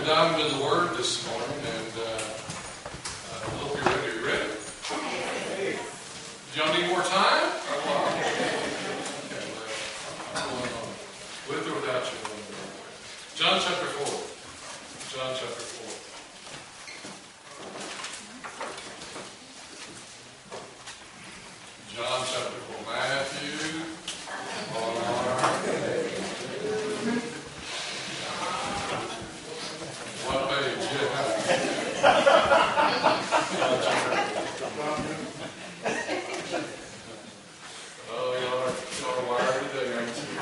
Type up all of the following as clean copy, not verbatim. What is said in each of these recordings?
We're diving into the Word this morning, and I hope you're ready. Are you ready? Do y'all need more time? Or what? Okay, well, with or without you. John chapter 4. John chapter 4. John chapter 4. Matthew. What page? Oh, y'all are wired today, aren't you?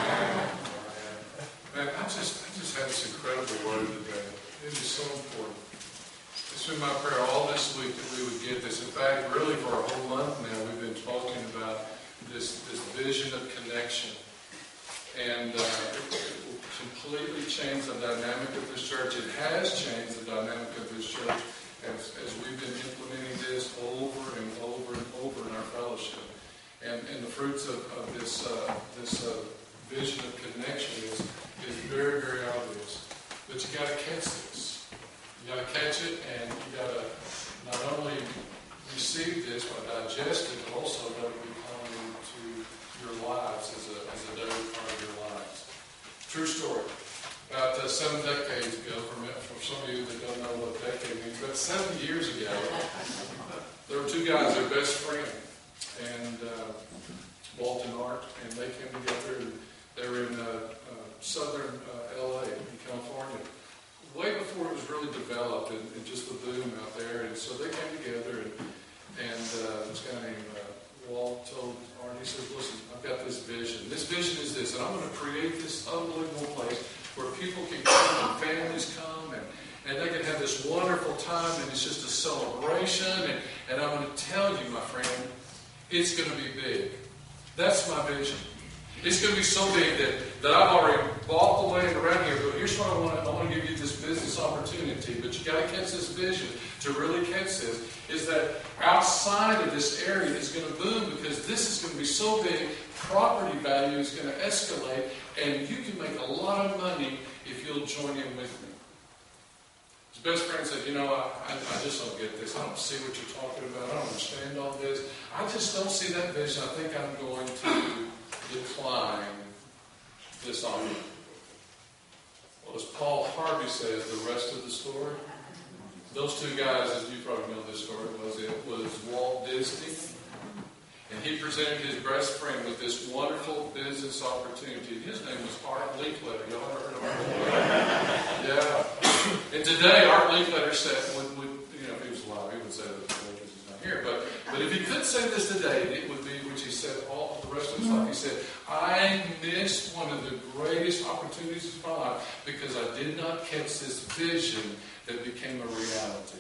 Man, I just had this incredible word today. It is so important. It's been my prayer all this week that we would get this. In fact, really for a whole month now, we've been talking about this vision of connection. And it will completely change the dynamic of this church. It has changed the dynamic of this church as we've been implementing this over and over and over in our fellowship. And the fruits of this vision of connection is very, very obvious. But you got to catch this. You got to catch it, and you got to not only receive this but digest it, but also let it become into your lives as a daily part of your lives. True story. About 7 decades ago, for some of you that don't know what decade means, about 70 years ago, there were two guys, their best friend, and Walt and Art, and they came together, and they were in southern L.A., in California, way before it was really developed and just the boom out there. And so they came together, and this guy named Walt told Art, he says, listen, I've got this vision. This vision is this, and I'm going to create this unbelievable place where people can come and families come, and they can have this wonderful time, and it's just a celebration. And I'm going to tell you, my friend, it's going to be big. That's my vision. It's going to be so big that I've already walked the land around here, but here's what I want to give you this business opportunity, but you got to catch this vision. To really catch this is that outside of this area is going to boom, because this is going to be so big, property value is going to escalate, and you can make a lot of money if you'll join in with me. His best friend said, I just don't get this. I don't see what you're talking about. I don't understand all this. I just don't see that vision. I think I'm going to decline this offer. Well, as Paul Harvey says, the rest of the story, those two guys, as you probably know this story, was Walt Disney, and he presented his best friend with this wonderful business opportunity. His name was Art Linkletter. Y'all ever heard of Art Linkletter? Yeah. And today, Art Linkletter said, would if he was alive, he would say this because he's not here. But if he could say this today, it would be, which he said all the rest of his life. He said, I missed one of the greatest opportunities of my life because I did not catch this vision that became a reality.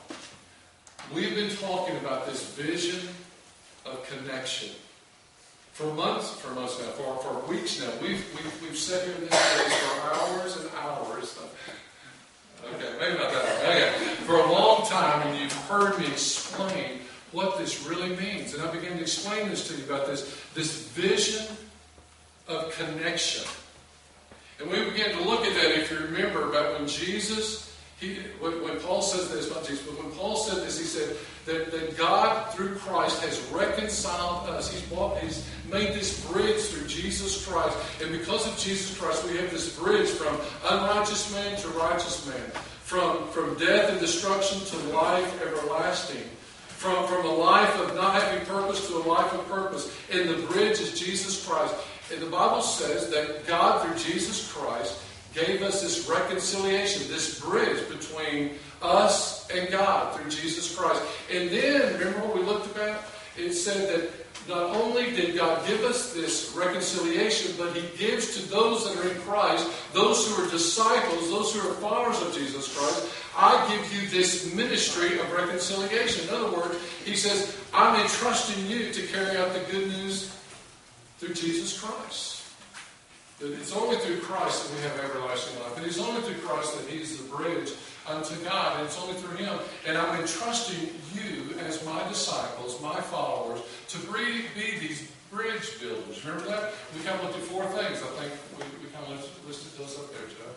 We've been talking about this vision of connection for months now, for weeks now. We've sat here in this place for hours and hours. Okay, maybe not that long. Okay, for a long time, and you've heard me explain what this really means. And I began to explain this to you about this vision of connection. And we began to look at that, if you remember, about when Jesus, when Paul says this, not Jesus, but when Paul said this, he said that God, through Christ, has reconciled us. He's made this bridge through Jesus Christ. And because of Jesus Christ, we have this bridge from unrighteous man to righteous man, from death and destruction to life everlasting. From a life of not having purpose to a life of purpose. And the bridge is Jesus Christ. And the Bible says that God, through Jesus Christ, gave us this reconciliation, this bridge between us and God through Jesus Christ. And then, remember what we looked about? It said that not only did God give us this reconciliation, but He gives to those that are in Christ, those who are disciples, those who are followers of Jesus Christ, I give you this ministry of reconciliation. In other words, He says, I'm entrusting you to carry out the good news through Jesus Christ. That it's only through Christ that we have everlasting life. And it's only through Christ that He's the bridge unto God. And it's only through Him. And I'm entrusting you as my disciples, my followers, to be these bridge builders. Remember that? We kind of looked at 4 things. I think we kind of listed those up there, Joe.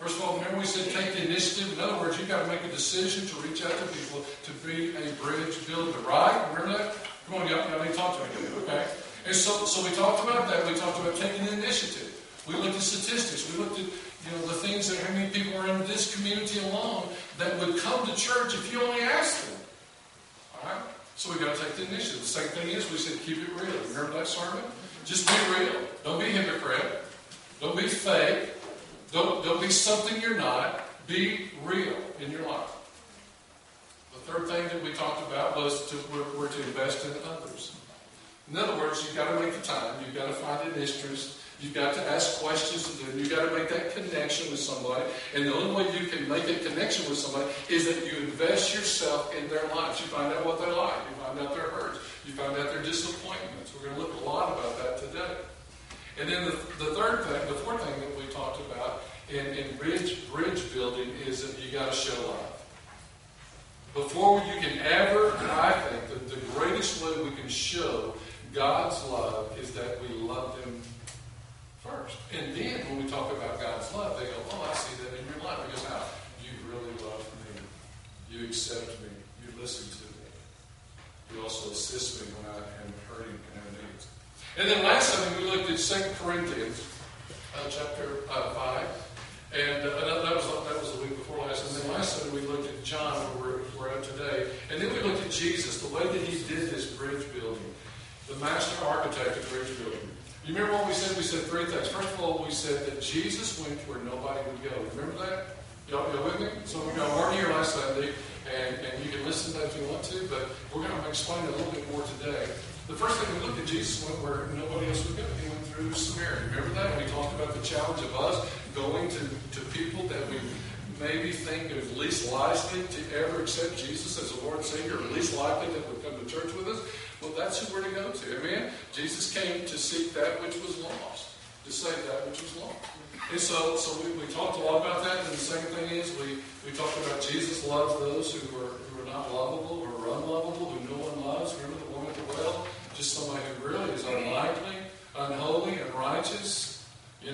First of all, remember we said take the initiative. In other words, you've got to make a decision to reach out to people to be a bridge builder, right? Remember that? Come on, y'all need to talk to me, okay? And so we talked about that. We talked about taking the initiative. We looked at statistics. We looked at the things that how many people are in this community alone that would come to church if you only asked them. All right? So we got to take the initiative. The second thing is we said keep it real. Remember that sermon? Just be real. Don't be a hypocrite. Don't be fake. Don't be something you're not. Be real in your life. The third thing that we talked about was we're to invest in others. In other words, you've got to make the time. You've got to find an interest. You've got to ask questions to them. You've got to make that connection with somebody. And the only way you can make a connection with somebody is that you invest yourself in their lives. You find out what they're like. You find out their hurts. You find out their disappointments. We're going to look a lot about that today. And then the fourth thing that we talked about in bridge building is that you got to show love. Before you can ever, I think, that the greatest way we can show God's love is that we love them first. And then when we talk about God's love, they go, oh, I see that in your life. Because how? You really love me. You accept me. You listen to me. You also assist me when I am hurting and have needs. And then last time we looked at 2 Corinthians chapter 5. And that was the week before last. And then last Sunday we looked at John, where we're at today. And then we looked at Jesus, the way that he did this bridge building. The master architect of bridge building. You remember what we said? We said three things. First of all, we said that Jesus went where nobody would go. Remember that? Y'all with me? So we weren't here last Sunday, and you can listen to that if you want to, but we're going to explain it a little bit more today. The first thing we looked at, Jesus went where nobody else would go. He went through Samaria. Remember that? We talked about the challenge of us going to people that we maybe think is least likely to ever accept Jesus as a Lord and Savior, or least likely that would come to church with us. Well, that's who we're to go to. Amen? Jesus came to seek that which was lost, to save that which was lost. And so we talked a lot about that. And the second thing is we talked about Jesus loves those who are not lovable or unlovable, who no one loves. Remember the woman at the well? Just somebody who really is unlikely, unholy, unrighteous,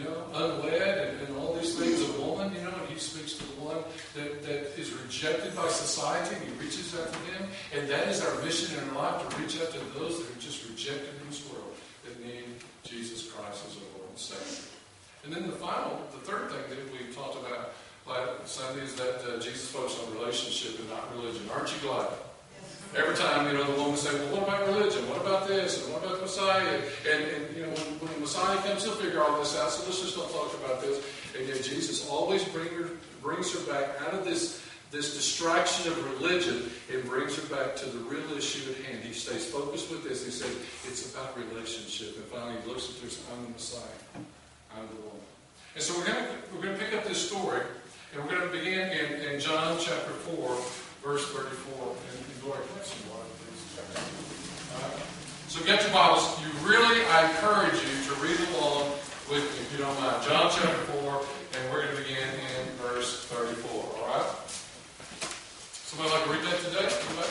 unwed, and all these things. A woman, and he speaks to the one that is rejected by society, and he reaches out to them. And that is our mission in our life, to reach out to those that are just rejected in this world, that need Jesus Christ as our Lord and Savior. And then the third thing that we talked about last Sunday is that Jesus focused on relationship and not religion. Aren't you glad? Every time, the woman say, well, what about religion? What about this? And what about the Messiah? And when the Messiah comes, he'll figure all this out. So let's just not talk about this. And yet Jesus always brings her back out of this distraction of religion and brings her back to the real issue at hand. He stays focused with this. He says, it's about relationship. And finally, he looks at this, I'm the Messiah. I'm the one. And so we're going to pick up this story, and we're going to begin in John chapter 4, verse 34. And Gloria, can I have some water, please? So get your Bibles. I encourage you to read along with me, if you don't mind. John chapter 4, and we're going to begin in verse 34. All right? Somebody like to read that today?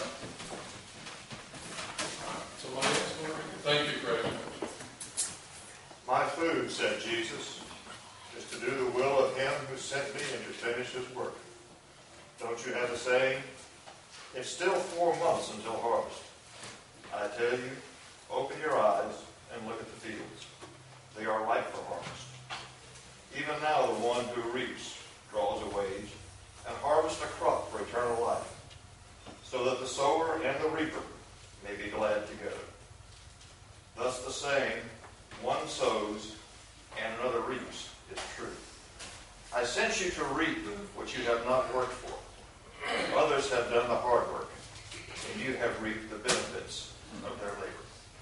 Somebody else want to read it? Thank you, Craig. My food, said Jesus, is to do the will of him who sent me and to finish his work. Don't you have a saying? It's still 4 months until harvest. I tell you, open your eyes and look at the fields. They are ripe for harvest. Even now the one who reaps draws a wage and harvests a crop for eternal life, so that the sower and the reaper may be glad together. Thus the saying, one sows and another reaps, is true. I sent you to reap what you have not worked for. Others have done the hard work, and you have reaped the benefits of their labor.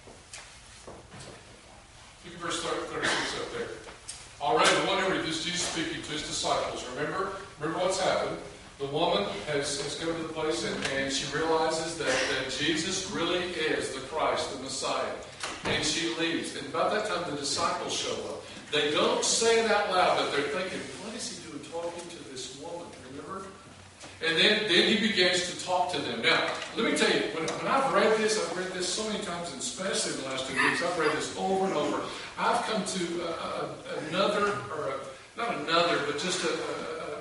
Look at verse 36 up there. Already, the one who reaps is Jesus speaking to his disciples. Remember what's happened. The woman has come to the place and she realizes that Jesus really is the Christ, the Messiah. And she leaves. And about that time, the disciples show up. They don't say it out loud, but they're thinking, what is he doing talking to this woman? Remember? And then he begins to talk to them. Now, let me tell you, when I've read this so many times, and especially in the last 2 weeks, I've read this over and over. I've come to just a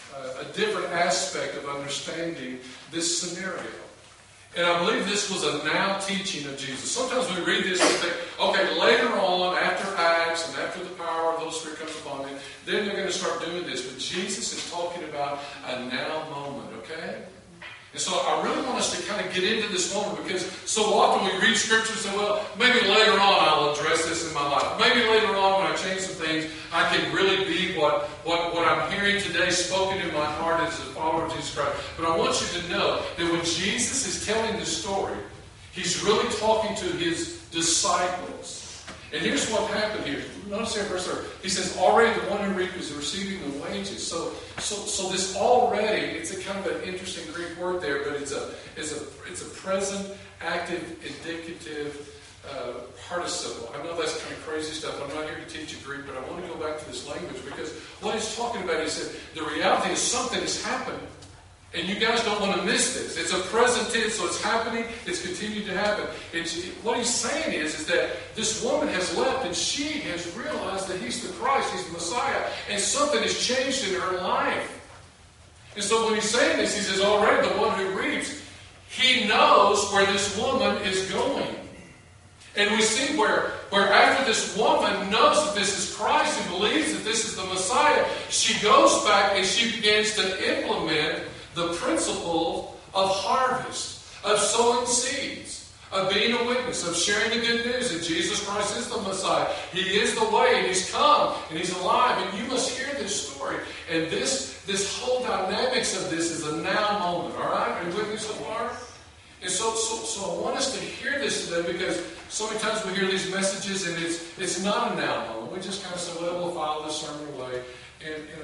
a different aspect of understanding this scenario. And I believe this was a now teaching of Jesus. Sometimes we read this and think, okay, later on, after Acts and after the power of the Holy Spirit comes upon them, then they're going to start doing this. But Jesus is talking about a now moment, okay? And so I really want us to kind of get into this moment, because so often we read Scripture and say, well, maybe later on I'll address this in my life. Maybe later on when I change some things, I can really be what I'm hearing today spoken in my heart as a follower of Jesus Christ. But I want you to know that when Jesus is telling this story, he's really talking to his disciples. And here's what happened here. Notice here in verse 3. He says, already the one who reaped is receiving the wages. So this already, it's a kind of an interesting Greek word there, but it's a present, active, indicative participle. I know that's kind of crazy stuff. I'm not here to teach you Greek, but I want to go back to this language, because what he's talking about, he said, the reality is something has happened. And you guys don't want to miss this. It's a present tense, so it's happening. It's continued to happen. What he's saying is that this woman has left, and she has realized that he's the Christ, he's the Messiah, and something has changed in her life. And so when he's saying this, he says, already the one who reaps, he knows where this woman is going. And we see where after this woman knows that this is Christ and believes that this is the Messiah, she goes back and she begins to implement the principle of harvest, of sowing seeds, of being a witness, of sharing the good news that Jesus Christ is the Messiah. He is the way, and he's come, and he's alive. And you must hear this story. And this whole dynamics of this is a now moment. All right? Are you with me so far? And so I want us to hear this today, because so many times we hear these messages and it's not a now moment. We just kind of say, well, we'll file this sermon away. And I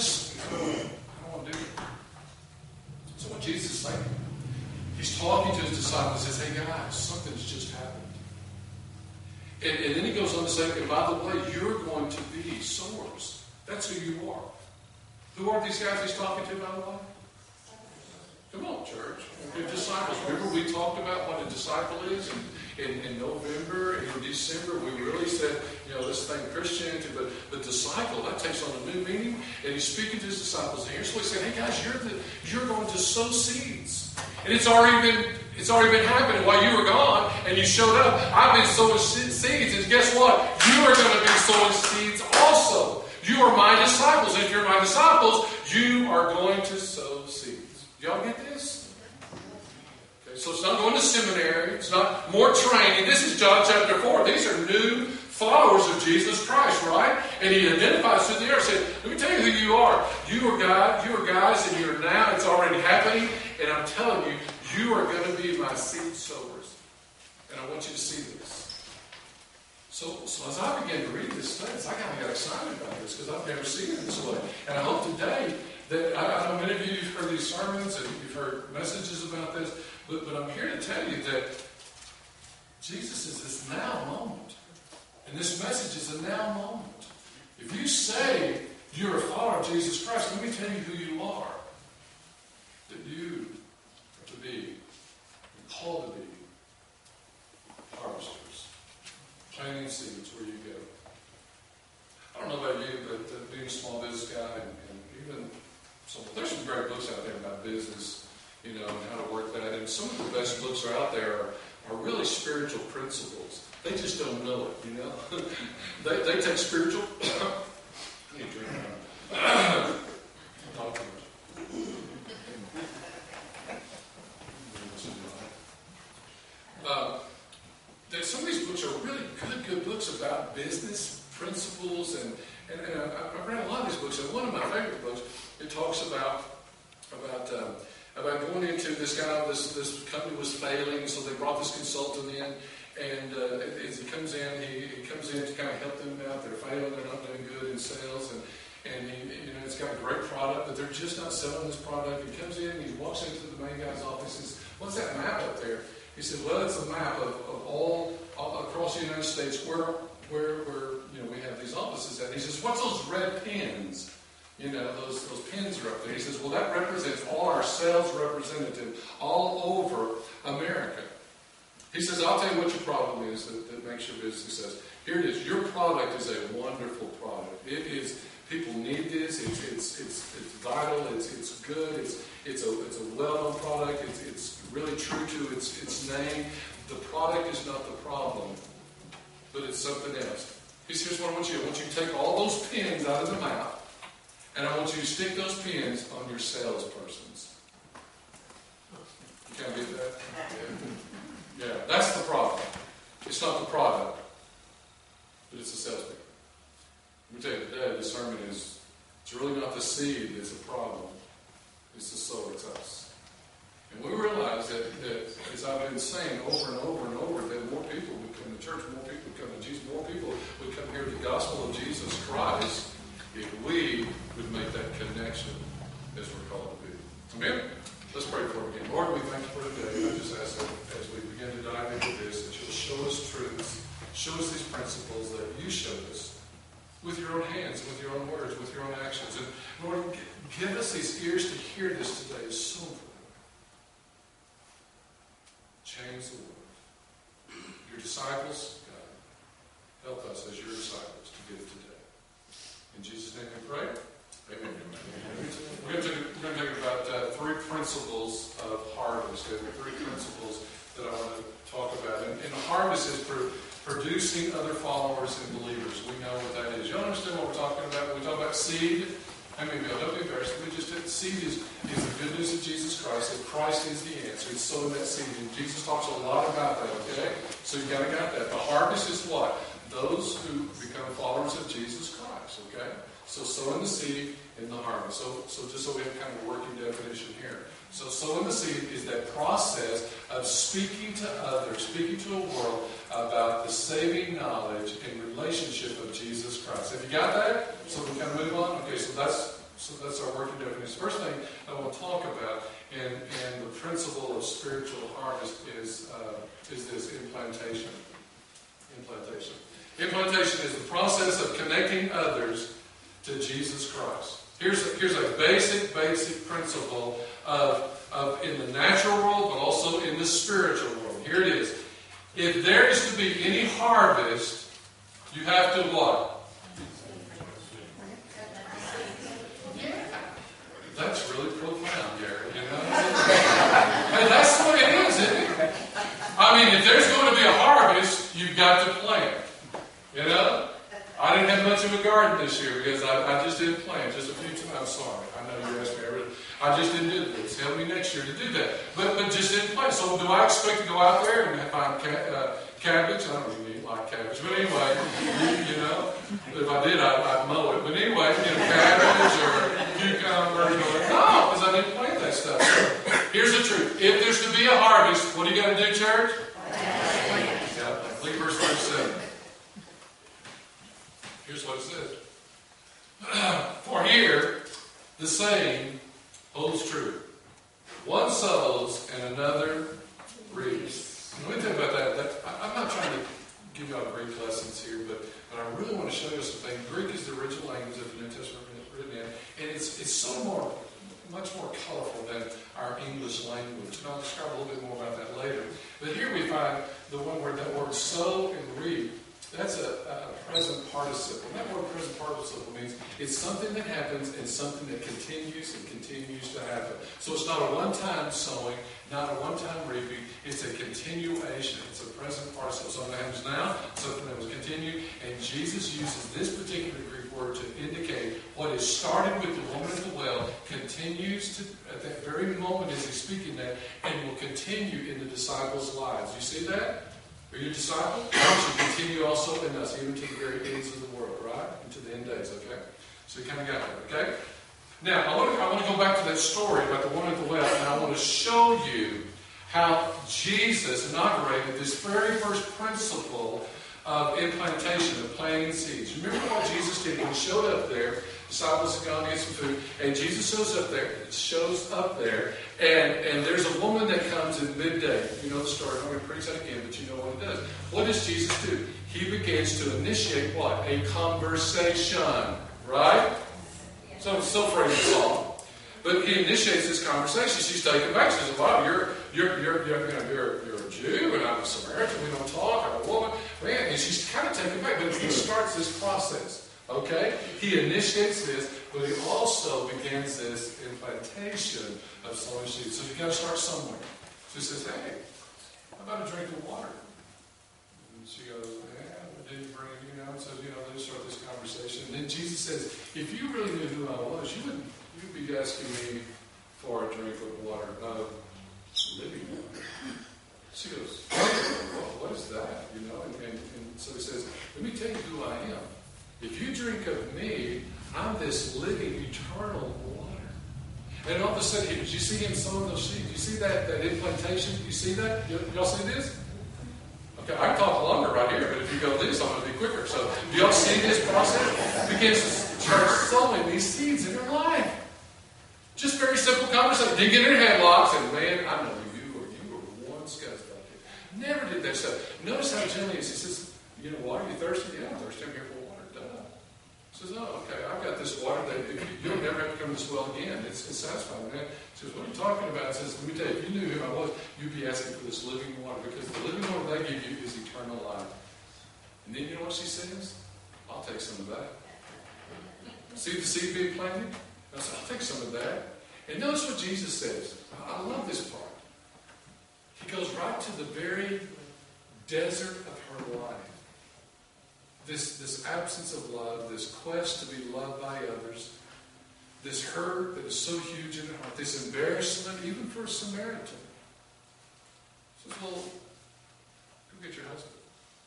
don't want to do it. So what Jesus is saying, he's talking to his disciples and says, hey guys, something's just happened. And then he goes on to say, and by the way, you're going to be sowers. That's who you are. Who are these guys he's talking to, by the way? Come on, church. We're disciples. Remember we talked about what a disciple is in November and in December. We really said, this thing Christianity, but disciple, that takes on a new meaning. And he's speaking to his disciples. And here's what he said, hey guys, you're going to sow seeds. And it's already been happening while you were gone and you showed up. I've been sowing seeds. And guess what? You are going to be sowing seeds also. You are my disciples. If you're my disciples, you are going to sow seeds. Y'all get this? Okay, so it's not going to seminary. It's not more training. This is John chapter 4. These are new followers of Jesus Christ, right? And he identifies who they are. He said, let me tell you who you are. You are God. You are guys, and you're now. It's already happening. And I'm telling you, you are going to be my seed sowers. And I want you to see this. So as I began to read this text, I kind of got excited about this, because I've never seen it this way. And I hope today that, I know many of you have heard these sermons and you've heard messages about this, but I'm here to tell you that Jesus is this now moment. And this message is a now moment. If you say you're a follower of Jesus Christ, let me tell you who you are. That you are to be, called to be, harvesters. Planting seeds where you go. I don't know about you, but being a small business guy and even there's some great books out there about business, and how to work that. And some of the best books are out there are really spiritual principles. They just don't know it, they take spiritual. I need a drink now. Talk too much. Some of these books are really good books about business principles, and I've read a lot of these books. And one of my favorite books, it talks about going into this guy. This company was failing, so they brought this consultant in, and as he comes in, he comes in to kind of help them out. They're failing, they're not doing good in sales, and it's got a great product, but they're just not selling this product. He comes in, he walks into the main guy's office, and says, "What's that map up there?" He said, "Well, it's a map of all across the United States where we have these offices at." He says, "What's those red pins? Those pins are up there." He says, "Well, that represents all our sales representatives all over America." He says, "I'll tell you what your problem is that makes your business success. Here it is. Your product is a wonderful product. People need this. It's vital. It's good. It's a well-known product. It's really true to its name. The product is not the problem, but it's something else. Here's what I want you to do. I want you to take all those pins out of the mouth, and I want you to stick those pins on your salespersons. You can't get that? Yeah, that's the problem. It's not the product, but it's the salespeople. Let me tell you today, the sermon it's really not the seed that's a problem. It's the sower, it's us. And we realize that, as I've been saying over and over and over, that more people would come to church, more people would come to Jesus, more people would come hear the gospel of Jesus Christ if we would make that connection as we're called to be. Amen? Let's pray for it again. Lord, we thank you for today. I just ask that as we begin to dive into this, that you'll show us truths, show us these principles that you showed us with your own hands, with your own words, with your own actions. And Lord, give us these ears to hear this today. It's so important. Change the world. Your disciples, God, help us as your disciples to get it today. In Jesus' name we pray. Amen. We're going to talk about three principles of harvest. There are three principles that I want to talk about. And harvest is producing other followers and believers. We know what that is. You understand what we're talking about? When we talk about seed, I mean, don't be embarrassed. Seed is the good news of Jesus Christ, that Christ is the answer. It's sowing that seed. And Jesus talks a lot about that, okay? So you got that. The harvest is what? Those who become followers of Jesus Christ, okay? So sowing the seed in the harvest. So just so we have kind of a working definition here. So sowing the seed is that process of speaking to others, speaking to a world about the saving knowledge and relationship of Jesus Christ. Have you got that? So we kind of move on? Okay, so that's our working definition. First thing I want to talk about and the principle of spiritual harvest is this implantation. Implantation is the process of connecting others to Jesus Christ. Here's a basic principle of in the natural world, but also in the spiritual world. Here it is. If there is to be any harvest, you have to what? That's really profound, Gary. You know? Hey, that's the way it is, isn't it? I mean, if there's going to be a harvest, you've got to plant. You know? I didn't have much of a garden this year because I just didn't plant. Just a few times. I'm sorry. I know you asked me everything. I just didn't do this. Help me next year to do that. But just didn't plant. So do I expect to go out there and find cabbage? I don't really like cabbage. But anyway, you know, if I did, I'd mow it. But anyway, cabbage or cucumber. No, because I didn't plant that stuff. So here's the truth. If there's to be a harvest, what do you got to do, church? Yeah, look at verse 37. Here's what it says. For here, the saying holds true. One sows and another reaps. Let me tell you about that. I'm not trying to give you all Greek lessons here, but I really want to show you something. Greek is the original language that the New Testament is written in, and it's much more colorful than our English language. And I'll describe a little bit more about that later. But here we find the one word, that word sow and reap. That's a present participle. And that word present participle means it's something that happens and something that continues and continues to happen. So it's not a one-time sowing, not a one-time reaping. It's a continuation. It's a present participle. Something that happens now, something that will continue. And Jesus uses this particular Greek word to indicate what is started with the woman at the well continues to, at that very moment as he's speaking that, and will continue in the disciples' lives. You see that? Are you a disciple? That should continue also in us, even to the very ends of the world, right? Into the end days, okay? So you kind of got that, okay? Now, I want to go back to that story about the woman at the well, and I want to show you how Jesus inaugurated this very first principle of implantation, of planting seeds. Remember what Jesus did when he showed up there? Disciples had gone to get some food, and Jesus shows up there, and there's a woman that comes in midday. You know the story. I'm going to preach that again, but you know what it does. What does Jesus do? He begins to initiate what? A conversation, right? So I'm still afraid of Saul. But he initiates this conversation. She's taken back. She says, "Wow, you're a Jew, and I'm a Samaritan. We don't talk. I'm a woman." Man, and she's kind of taken back. But he starts this process Okay? He initiates this, but he also begins this implantation of sowing seeds. So you've got to start somewhere. So he says, hey, how about a drink of water? And she goes, yeah, what did you bring? And so, they start this conversation. And then Jesus says, if you really knew who I was, you'd be asking me for a drink of water, living water. She goes, well, what is that? And so he says, let me tell you who I am. If you drink of me, I'm this living, eternal water. And all of a sudden, did you see him sowing those seeds? You see that implantation? You see that? Y'all see this? Okay, I can talk longer right here, but if you go this, I'm going to be quicker. So, do y'all see this process? He begins to start sowing these seeds in her life. Just very simple conversation. Didn't get in her headlocks, and man, I know you were one scuzz back here. Never did that stuff. Notice how gently he says, water, you thirsty? Yeah, I'm thirsty. I'm here for water. Duh. He says, oh, okay, I've got this water that you'll never have to come to this well again. It's satisfying. Man. He says, what are you talking about? He says, let me tell you, if you knew who I was, you'd be asking for this living water, because the living water they give you is eternal life. And then you know what she says? I'll take some of that. See the seed being planted? I said, I'll take some of that. And notice what Jesus says. I love this part. He goes right to the very desert of her life. This absence of love, this quest to be loved by others, this hurt that is so huge in her heart, this embarrassment even for a Samaritan. She says, well, go get your husband.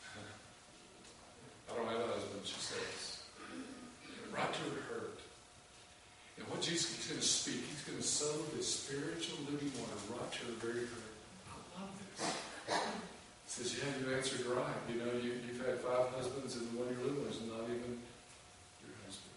I don't have a husband, she says. Right to her hurt. And what Jesus is going to speak, he's going to sow this spiritual living water right to her very hurt. I love this. He says, yeah, you answered right. You've had 5 husbands, and the one you're living with is not even your husband.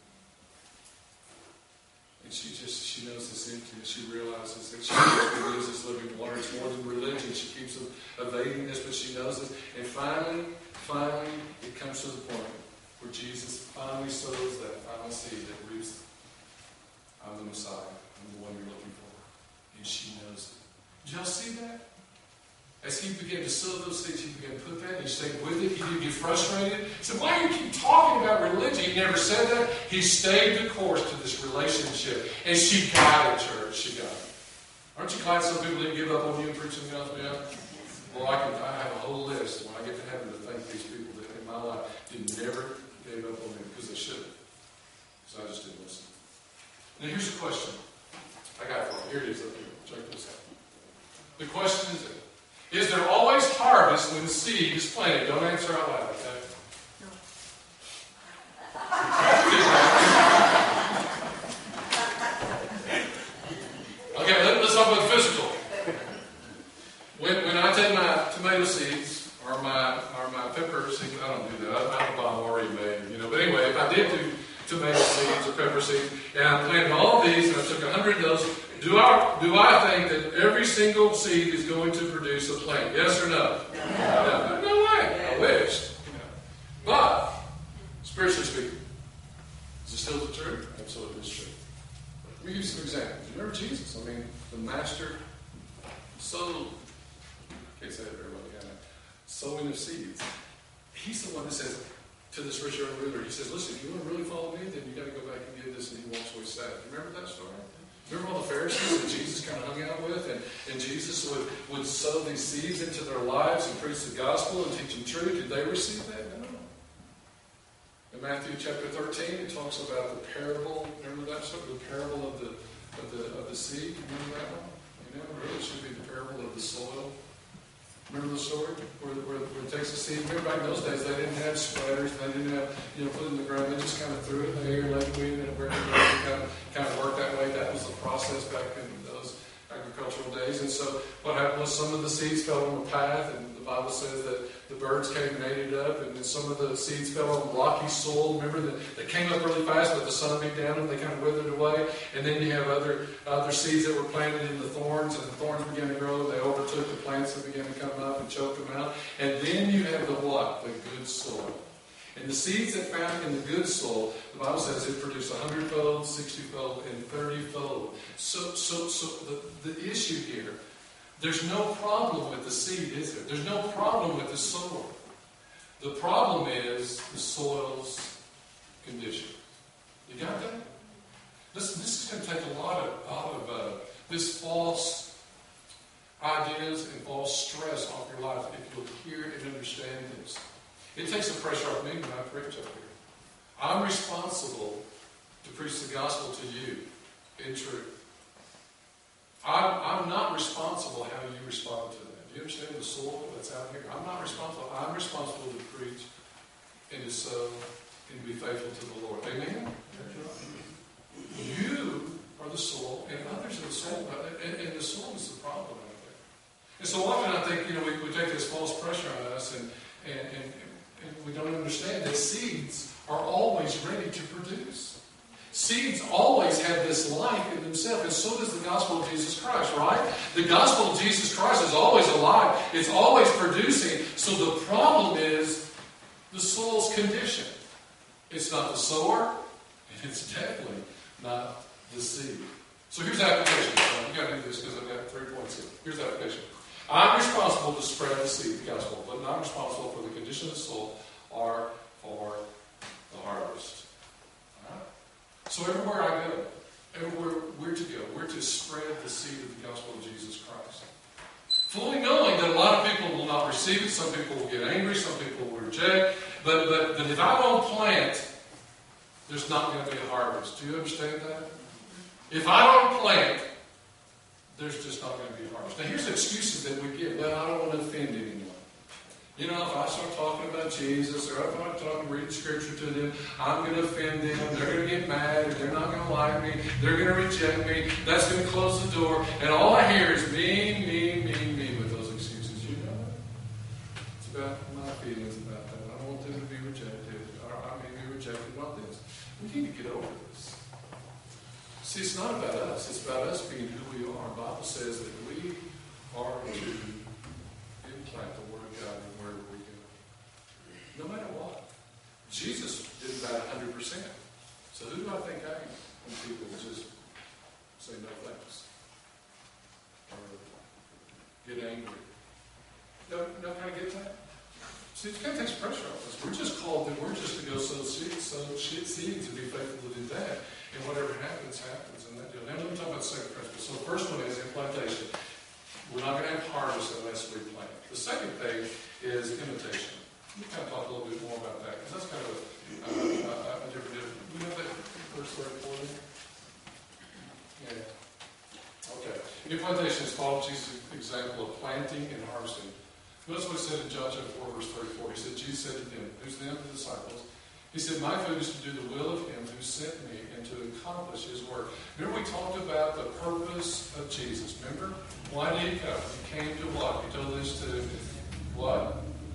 And she knows this emptiness. She realizes that she really is this living water. It's more than religion. She keeps evading this, but she knows this. And finally, it comes to the point where Jesus finally sows that final seed that reaps, I'm the Messiah. I'm the one you're looking for. And she knows it. Did y'all see that? As he began to sow those seeds, he began to put that, and he stayed with it. He didn't get frustrated. He said, why do you keep talking about religion? He never said that. He stayed the course to this relationship. And she got it, church. She got it. Aren't you glad some people didn't give up on you and preach something else? Yeah? Well, I have a whole list when I get to heaven to thank these people that in my life never gave up on me, because they should have. Because I just didn't listen. Now here's the question. I got it for you. Here it is up here. Check this out. The question is there always harvest when the seed is planted? Don't answer out loud, okay? Okay, let's talk about physical. When I take my tomato seeds or my pepper seeds, I don't do that. I have a bomb already made, But anyway, if I did do tomato seeds or pepper seeds, and I planted all of these, and I took 100 of those, do I think that every single seed is going to produce a plant? Yes or no? No way. I wish. But, spiritually speaking, is it still the truth? Absolutely, it's true. Let me give you some examples. You remember Jesus? The master sowed, I can't say it very well, sowing of seeds. He's the one that says to this rich young ruler, he says, listen, if you want to really follow me, then you got to go back and give this, and he walks away sad. Remember that story? Remember all the Pharisees that Jesus kind of hung out with? And Jesus would sow these seeds into their lives and preach the gospel and teach them truth. Did they receive that? No. In Matthew chapter 13, it talks about the parable. Remember that story? The parable of the seed. Remember that one? Really, it should be the parable of the soil. Remember the story where it takes a seed? Remember back in those days, they didn't have spreaders. They didn't have, put it in the ground. They just kind of threw it in the air, let it weed, and it kind of worked that way. That was the process back in those agricultural days. And so what happened was some of the seeds fell on the path, and the Bible says that the birds came and ate it up, and then some of the seeds fell on rocky soil. Remember that they came up really fast, but the sun beat down and they kind of withered away. And then you have other seeds that were planted in the thorns, and the thorns began to grow. They overtook the plants that began to come up and choke them out. And then you have the what? The good soil. And the seeds that found in the good soil, the Bible says it produced 100-fold, 60-fold, and 30-fold. So the issue here, there's no problem with the seed, is there? There's no problem with the soil. The problem is the soil's condition. You got that? Listen, this is going to take a lot of this false ideas and false stress off your life if you'll hear and understand this. It takes the pressure off me when I preach up here. I'm responsible to preach the gospel to you in truth. I'm not responsible how you respond to that. Do you understand the soil that's out here? I'm not responsible. I'm responsible to preach and to sow and to be faithful to the Lord. Amen? You are the soil, and others are the soil. And the soil is the problem out there. And so often I think, we take this false pressure on us, and we don't understand that seeds are always ready to produce. Seeds always have this life in themselves, and so does the gospel of Jesus Christ, right? The gospel of Jesus Christ is always alive. It's always producing. So the problem is the soil's condition. It's not the sower, and it's definitely not the seed. So here's the application. You've got to do this because I've got 3 points here. Here's the application. I'm responsible to spread the seed, the gospel, but not responsible for the condition of the soil or for the harvest. All right? So everywhere I go, everywhere we're to go, we're to spread the seed of the gospel of Jesus Christ. Fully knowing that a lot of people will not receive it, some people will get angry, some people will reject, but if I don't plant, there's not going to be a harvest. Do you understand that? If I don't plant, there's just not going to be a harvest. Now here's the excuses that we give. Well, I don't want to offend anyone. If I start talking about Jesus, or if I start reading Scripture to them, I'm going to offend them. They're going to get mad. They're not going to like me. They're going to reject me. That's going to close the door. And all I hear is me with those excuses. You know it. It's about my feelings about that. I don't want them to be rejected. Or I may be rejected about this. We need to get over this. See, it's not about us. It's about us being who we are. The Bible says that we are to implant the Word of God in wherever we go. No matter what. Jesus did about 100%. So who do I think I am when people just say no thanks? Or get angry? No, can I get that? See, it kind of takes pressure off us. We're just called, we're just to go sow seeds and be faithful to do that. And whatever happens, happens. And that deal. Now let me talk about the second principle. So the first one is implantation. We're not going to have harvest unless we plant. The second thing is imitation. We'll kind of talk a little bit more about that, because that's kind of a different deal. You know that verse 34 there? Yeah. Okay. Implantation is following Jesus' example of planting and harvesting. Notice what he said in John chapter 4, verse 34. He said, Jesus said to them, who's them? The disciples. He said, my food is to do the will of him who sent me and to accomplish his work. Remember we talked about the purpose of Jesus. Remember? Why did he come? He came to what? He told us to what?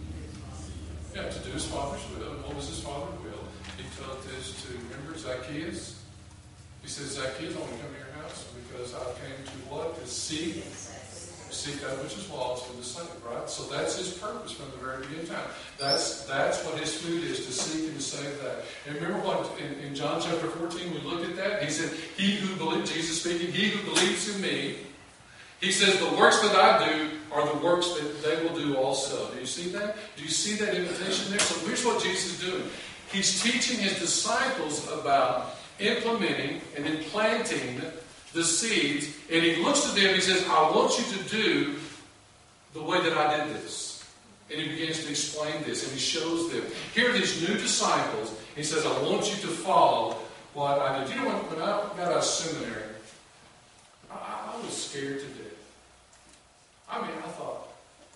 Yeah, to do his Father's will. And what was his Father's will? He told us to, remember Zacchaeus? He said, Zacchaeus, I want to come to your house because I came to what? To seek that which is lost and to save it, right? So that's his purpose from the very beginning of time. That's what his food is, to seek and to save that. And remember what, in John chapter 14, we looked at that. He said, he who believes, Jesus speaking, he who believes in me, he says, the works that I do are the works that they will do also. Do you see that? Do you see that invitation there? So here's what Jesus is doing. He's teaching his disciples about implementing and implanting the seeds, and he looks to them and he says, I want you to do the way that I did this. And he begins to explain this, and he shows them. Here are these new disciples. He says, I want you to follow what I did. You know, when I got out of seminary, I was scared to death. I mean, I thought,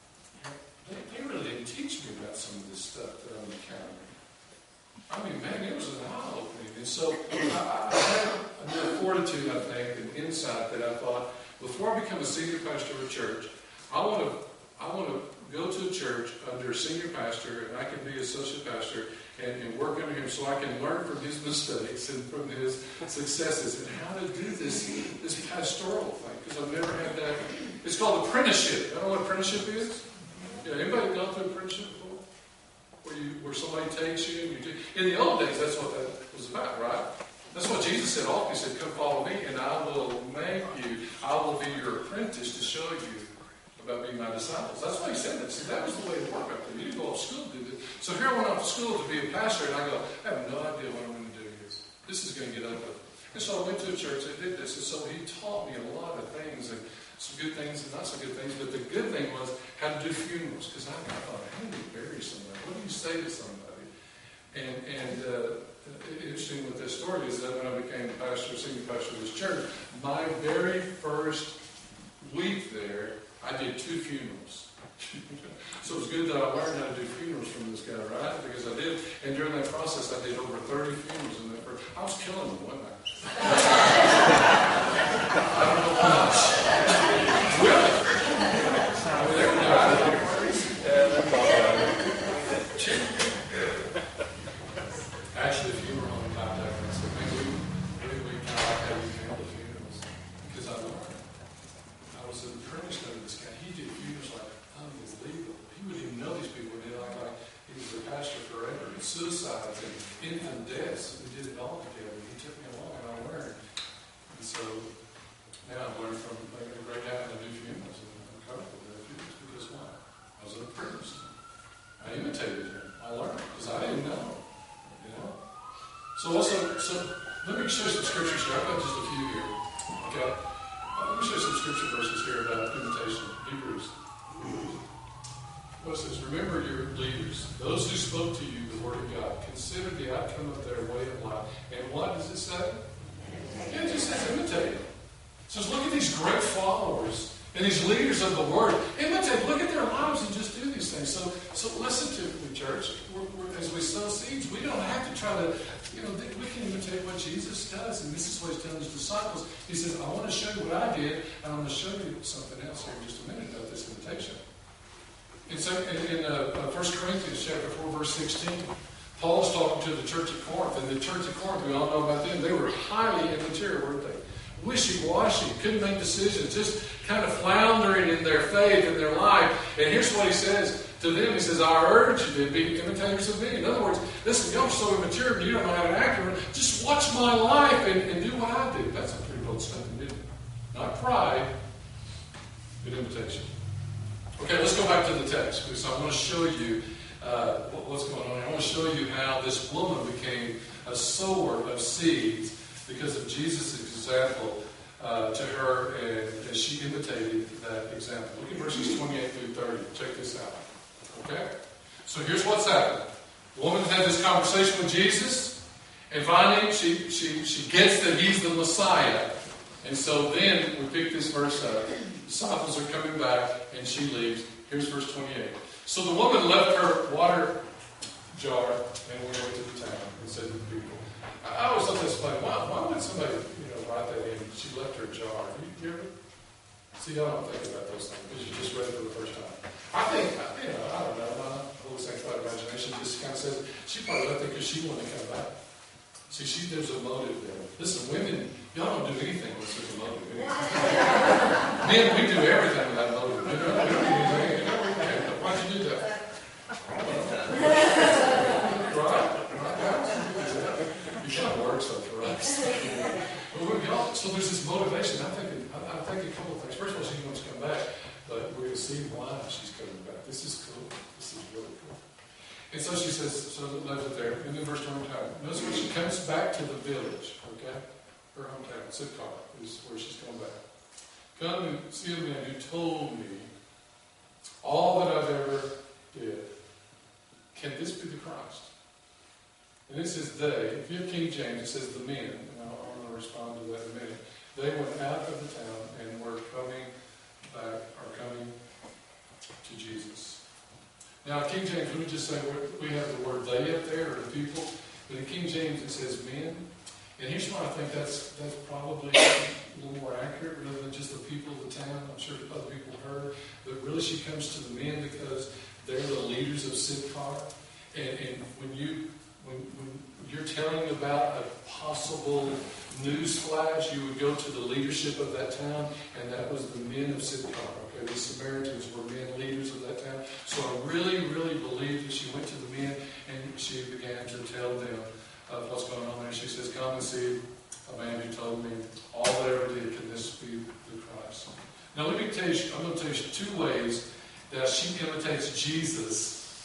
they really didn't teach me about some of this stuff that I'm encountering. I mean, man, it was an eye-opening. And so I had a fortitude, I think, and insight that I thought, before I become a senior pastor of a church, I want to go to a church under a senior pastor, and I can be associate pastor and work under him so I can learn from his mistakes and from his successes and how to do this pastoral thing, because I've never had that. It's called apprenticeship. I don't know what apprenticeship is. Yeah, anybody gone through apprenticeship before? Where somebody takes you and you do. In the old days, that's what that was about, right? That's what Jesus said often. He said, come follow me and I will make you, I will be your apprentice to show you about being my disciples. That's why he said that. See, that was the way it worked up there. You didn't go off to school to do this. So here I went off to school to be a pastor, and I go, I have no idea what I'm going to This is going to get ugly. And so I went to a church that did this, and so he taught me a lot of things, and some good things and not so good things. But the good thing was how to do funerals, because I thought, how do you bury somebody? What do you say to somebody? And interesting with this story is that when I became pastor, senior pastor of this church, my very first week there, I did 2 funerals. So it was good that I learned how to do funerals from this guy, right? Because I did. And during that process, I did over 30 funerals in that first. I was killing them, wasn't I? I don't know how much. Really? I mean, they were dying. Actually, a funeral home contacted me and said, man, we kind of like how you handle the funerals. Because I learned. I was impressed over this guy. He did funerals like unbelievable. He wouldn't even know these people. He was a pastor forever. And suicides and infant deaths. We did it all together. He took me along and I learned. And so now I've learned from a great guy how to do funerals and I'm comfortable with their funerals. Because why? I was impressed. I imitated him. I learned because I didn't know. You know? So let me share some scriptures here. I've got just a few here. Okay? Let me share some scripture verses here about imitation. Hebrews. What it says, remember your leaders, those who spoke to you the word of God. Consider the outcome of their way of life. And what does it say? Yeah, it just says imitate. It says look at these great followers and these leaders of the word. Imitate. Look at their lives and just do these things. So listen to me, church. As we sow seeds, we don't have to try to, we can imitate what Jesus does. And this is what he's telling his disciples. He says, I want to show you what I did, and I'm going to show you something else here in just a minute about this imitation. In 1 Corinthians chapter 4, verse 16, Paul is talking to the church at Corinth. And the church at Corinth, we all know about them, they were highly immature, weren't they? Wishy-washy, couldn't make decisions, just kind of floundering in their faith, in their life. And here's what he says to them. He says, I urge you to be imitators of me. In other words, listen, y'all are so immature and you don't know how to act. Just watch my life and do what I do. That's a pretty bold statement, isn't it? Not pride, but imitation. Okay, let's go back to the text, because I want to show you what's going on here. I want to show you how this woman became a sower of seeds because of Jesus' example to her, and she imitated that example. Look at verses 28 through 30. Check this out. Okay? So here's what's happened. The woman had this conversation with Jesus, and finally she gets that he's the Messiah. And so then we pick this verse up. Disciples are coming back, and she leaves. Here's verse 28. So the woman left her water jar and went away to the town and said to the people. I always thought that's funny. Why would somebody write that in? She left her jar. You ever? See, I don't think about those things because you just read it for the first time. I think, I don't know. My Holy Sanctified imagination just kind of says she probably left it because she wanted to come back. See, there's a motive there. Listen, women, y'all don't do anything with such a motive. Men, we do everything without a motive. We don't do anything. Why'd you do that? Right? You kind of work so for us. So there's this motivation. I'm thinking a couple of things. First of all, she wants to come back, but we're going to see why she's coming back. This is cool. This is really cool. And so she says, so it leaves it there. And then verse 29. Notice when she comes back to the village, okay? Her hometown, Sychar, is where she's going back. Come and see a man who told me all that I've ever did. Can this be the Christ? And it says they. If you have King James, it says the men. And I'm going to respond to that in a minute. They went out of the town and were coming to Jesus. Now, King James, let me just say, we have the word they up there, or the people. But in King James, it says men. And here's why I think that's probably a little more accurate, rather than just the people of the town. I'm sure other people heard. But really, she comes to the men because they're the leaders of Sychar. And when you're telling about a possible news flash, you would go to the leadership of that town, and that was the men of Sychar. Okay, the Samaritans were men leaders of that town. So I really, really believe that she went to the men and she began to tell them what's going on there. She says, come and see a man who told me all that I ever did. Can this be the Christ? Now let me tell you, I'm going to tell you 2 ways that she imitates Jesus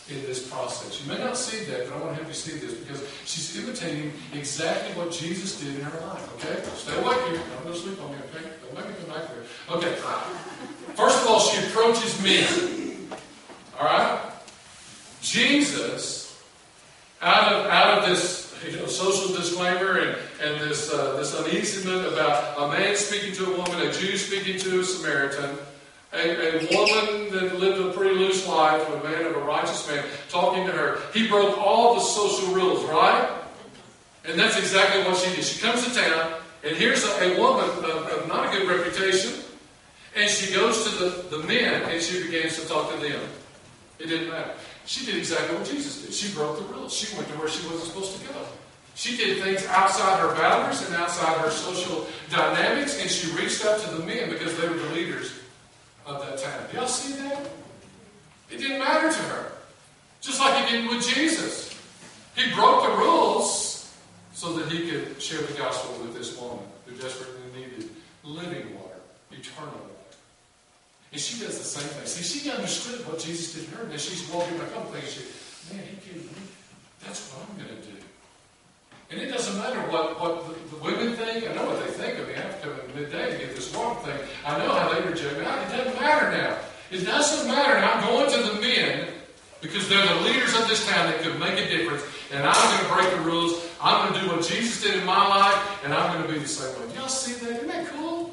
in this process. You may not see that, but I want to help you see this because she's imitating exactly what Jesus did in her life. Okay? Stay awake here. Don't go to sleep on me, okay? Don't make me come back there. Okay. First of all, she approaches men. All right? Jesus, out of this social disclaimer and this uneasiness about a man speaking to a woman, a Jew speaking to a Samaritan, a woman that lived a pretty loose life, a man of a righteous man, talking to her. He broke all the social rules, right? And that's exactly what she did. She comes to town, and here's a woman of not a good reputation, and she goes to the men, and she begins to talk to them. It didn't matter. She did exactly what Jesus did. She broke the rules. She went to where she wasn't supposed to go. She did things outside her boundaries and outside her social dynamics, and she reached out to the men because they were the leaders of that town. Do y'all see that? It didn't matter to her. Just like it didn't with Jesus. He broke the rules so that he could share the gospel with this woman who desperately needed living water, eternal water. And she does the same thing. See, she understood what Jesus did to her. And then she's walking back up thinking, man, he gave me. That's what I'm going to do. And it doesn't matter what the women think. I know what they think of me. I have to come at midday to get this water thing. I know how they reject me. It doesn't matter now. It doesn't matter now. I'm going to the men because they're the leaders of this town that could make a difference. And I'm going to break the rules. I'm going to do what Jesus did in my life. And I'm going to be the same way. Do y'all see that? Isn't that cool?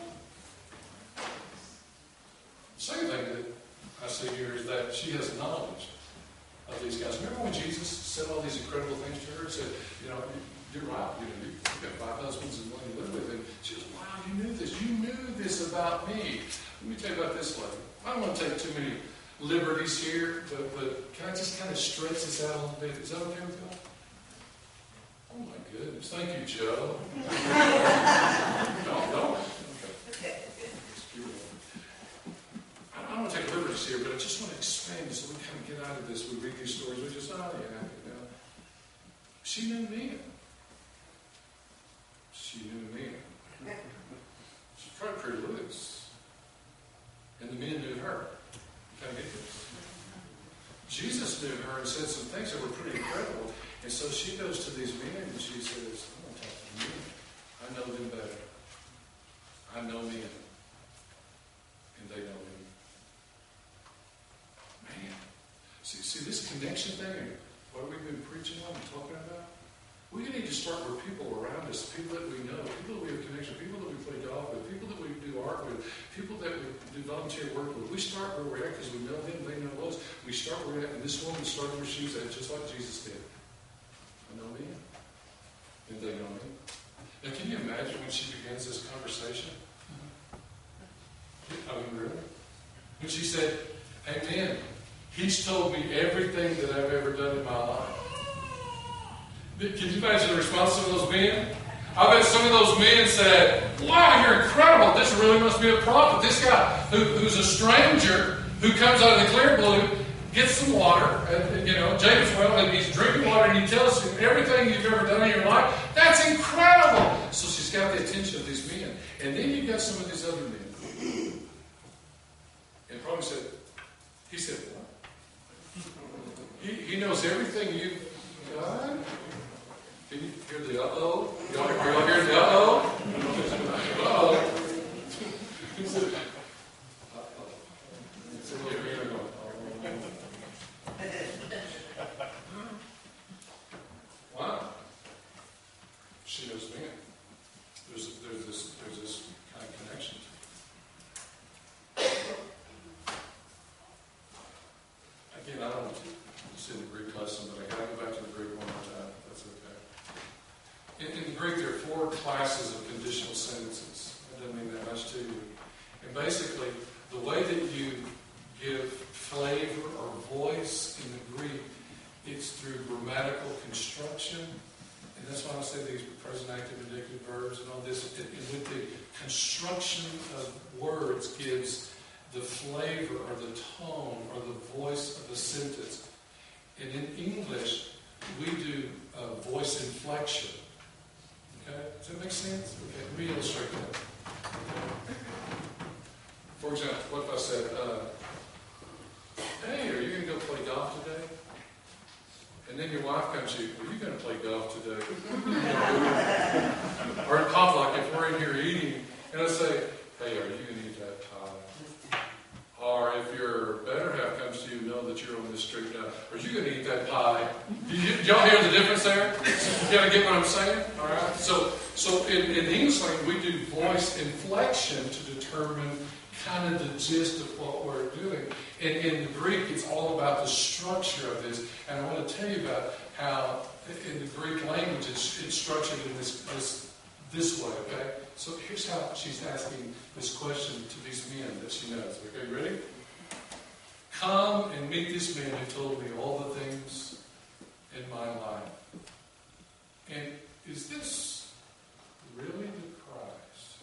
Second thing that I see here is that she has knowledge of these guys. Remember when Jesus said all these incredible things to her? He said, you're right. You've got 5 husbands and one you live with. And she goes, wow, you knew this. You knew this about me. Let me tell you about this lady. I don't want to take too many liberties here, but can I just kind of stretch this out a little bit? Is that okay with you? Oh my goodness. Thank you, Joe. No. Okay. I don't want to take liberties here, but I just want to expand this so we kind of get out of this. We read these stories, we just, She knew men. She knew men. She's probably pretty loose. And the men knew her. You kind of get this. Jesus knew her and said some things that were pretty incredible. And so she goes to these men and she says, I'm going to talk to men. I know them better. I know men. And they know me. Man. See this connection thing and what we've been preaching on and talking about? We need to start with people around us, people that we know, people that we have connection, people that we play golf with, people that we do art with, people that we do volunteer work with. We start where we're at because we know them, they know us. We start where we're at, and this woman started where she's at, just like Jesus did. I know me, and they know me. Now, can you imagine when she begins this conversation? I mean, really? When she said, hey, man, he's told me everything that I've ever done in my life. Can you imagine the response of those men? I bet some of those men said, wow, you're incredible. This really must be a prophet. This guy who's a stranger who comes out of the clear blue, gets some water, Jacob's well, and he's drinking water, and he tells you everything you've ever done in your life. That's incredible. So she's got the attention of these men. And then you've got some of these other men. And probably said, he said, what? He knows everything you've done? Can you hear the uh-oh? Y'all hear the uh-oh? Uh-oh. He said, uh-oh. He said, yeah, we're going. Wow. She knows me. There's this kind of connection. Again, I don't want to see the Greek lesson, but I got to go back to the Greek one more time. That's okay. In the Greek, there are 4 classes of conditional sentences. That doesn't mean that much to you. And basically, the way that you give flavor or voice in the Greek, it's through grammatical construction. And that's why I say these present active indicative verbs and all this. And with the construction of words gives the flavor or the tone or the voice of a sentence. And in English, we do voice inflection. Okay? Does that make sense? Okay, let me illustrate that. For example, what if I said, hey, are you going to go play golf today? And then your wife comes to you, are you going to play golf today? Or in potluck, if we're in here eating, and I say, hey, are you going to eat that pie? Or if your better half comes to you, know that you're on this street now, are you going to eat that pie? Y'all hear the difference there? You got to get what I'm saying? All right? So in English language, we do voice inflection to determine kind of the gist of what we're doing. And in the Greek, it's all about the structure of this. And I want to tell you about how in the Greek language it's structured in this way, okay? So here's how she's asking this question to these men that she knows. Okay, ready? Come and meet this man who told me all the things in my life. And is this really the Christ?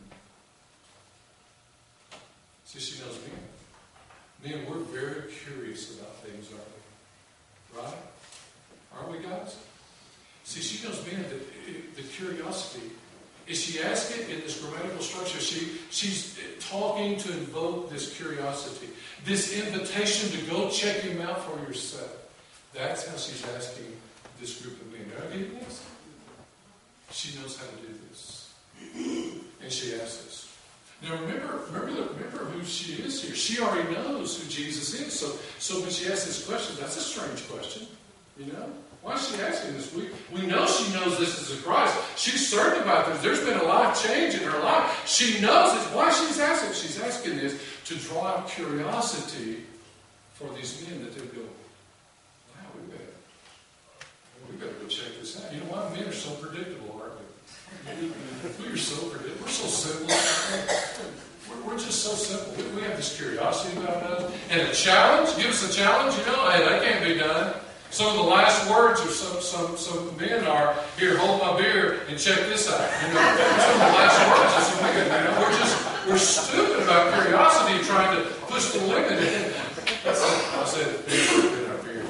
See, she knows men. Men, we're very curious about things, aren't we? Right? Aren't we, guys? See, she knows men that the curiosity, is she asking in this grammatical structure, she's talking to invoke this curiosity, this invitation to go check him out for yourself. That's how she's asking this group of men. Are you getting this? She knows how to do this. And she asks us. Now remember who she is here. She already knows who Jesus is. So when she asks this question, that's a strange question. You know? Why is she asking this? We know she knows this is the Christ. She's certain about this. There's been a life change in her life. She knows this. Why she's asking? She's asking this to draw out curiosity for these men that they go, wow, we better go check this out. You know why? Men are so predictable, aren't we? We are so predictable. We're so simple. We're just so simple. We have this curiosity about us. And a challenge, give us a challenge, you know, hey, that can't be done. Some of the last words of some men are, here, hold my beer and check this out. You know, some of the last words of some men, you know, we're stupid about curiosity trying to push the limit in. I said, beer, our beer.